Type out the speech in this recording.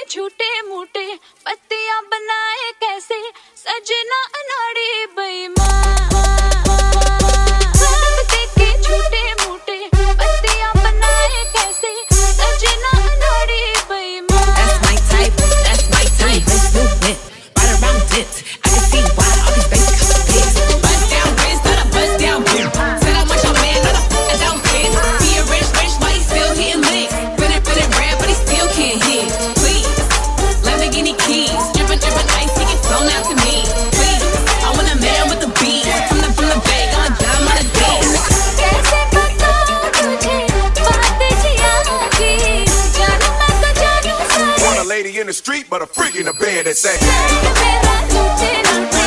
झूठे मूठे पत्तियां बनाए कैसे सजना अनाड़ी बेईमान ख्वाब देखे झूठे मूठे पत्तियां बनाए कैसे सजना अनाड़ी बेईमान That's my type, let's do it right around dips I can see why all these basic pics bust down wrist, not a bust down boom said I want your man, not a f***ing down fist be a rich, why he still hitting licks been rap, but he still can't hit please, Lamborghini keys drippin' ice, he get flown out to me please, I want a man with the beat from the bag, I'm a dime on his beat कैसे बताऊं तुझे बात जिया की जानू मैं तो जानू सारी Want a lady in the street, but a freak in the bed that say मेरा तुझे ना